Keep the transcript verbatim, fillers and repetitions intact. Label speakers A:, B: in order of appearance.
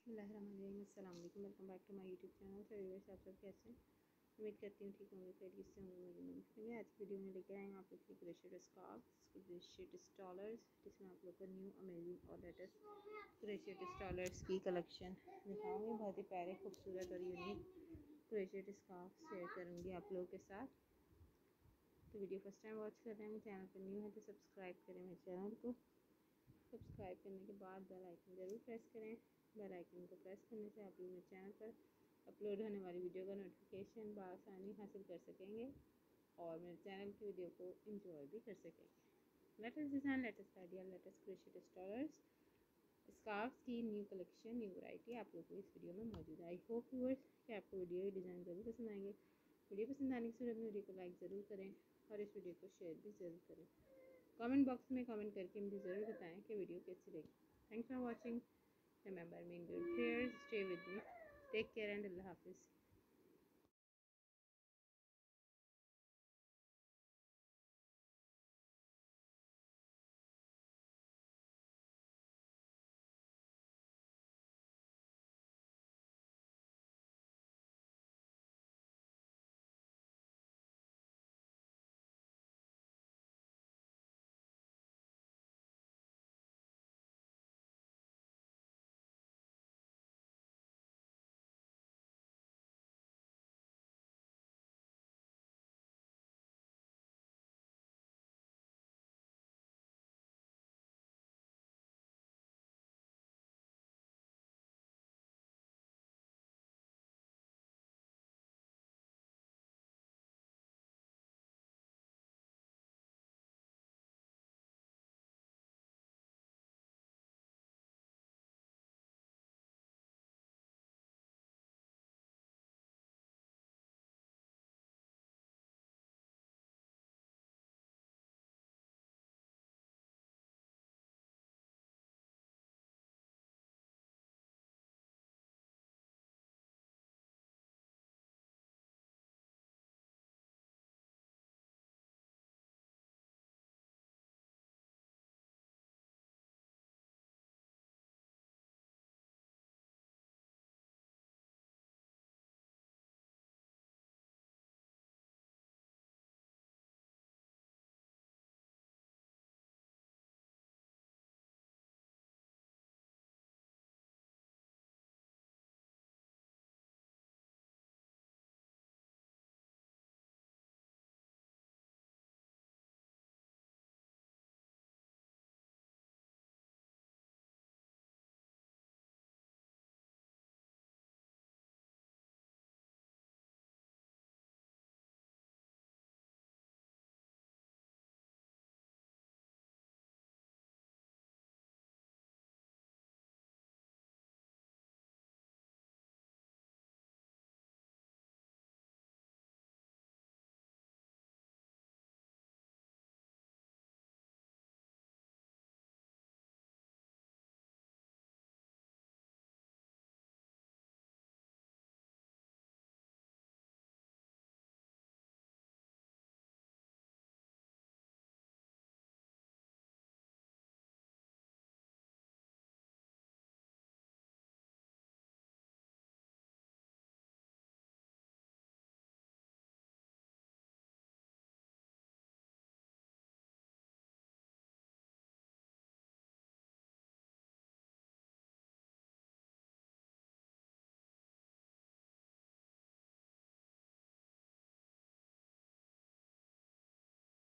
A: अस्सलाम वालेकुम, welcome back to my YouTube channel. तो व्यूअर्स, आप सब कैसे हैं? उम्मीद करती हूँ ठीक होंगे, खैरियत से होंगे। मुझे उम्मीद करेंगे आज की वीडियो में लेकर आए हैं आप लोग की क्रोशेट स्कार्फ्स, क्रोशेट स्टॉलर्स, जिसमें आप लोग को न्यू अमेजिंग और लेटेस्ट क्रोशेट स्टॉलर्स की कलेक्शन दिखाऊंगी। बहुत ही प्यारे, खूबसूरत और यूनिक क्रोशेट स्कार्फ शेयर करूँगी आप लोगों के साथ। तो वीडियो फर्स्ट टाइम वॉच कर रहे हैं, मेरे चैनल पर न्यू है तो सब्सक्राइब करें मेरे चैनल को। सब्सक्राइब करने के बाद बेल आइकन ज़रूर प्रेस करें। बेल आइकन को प्रेस करने से आप लोग मेरे चैनल पर अपलोड होने वाली वीडियो का नोटिफिकेशन बआसानी हासिल कर सकेंगे और मेरे चैनल की वीडियो को एंजॉय भी कर सकेंगे। Latest design, latest idea, latest crochet स्टॉलर्स, स्कार्फ्स की न्यू कलेक्शन, न्यू वैरायटी आप लोग को इस वीडियो में मौजूद है। आई होप व्यूअर्स कि आपको वीडियो डिज़ाइन ज़रूर पसंद आएंगे। वीडियो पसंद आने की सूरत में वीडियो को लाइक ज़रूर करें और इस वीडियो को शेयर भी ज़रूर करें। कमेंट बॉक्स में कमेंट करके मुझे ज़रूर बताएं कि वीडियो कैसी लगी। Thanks for watching. Remember me in your prayers, stay with me, take care and अल्लाह हाफिज़।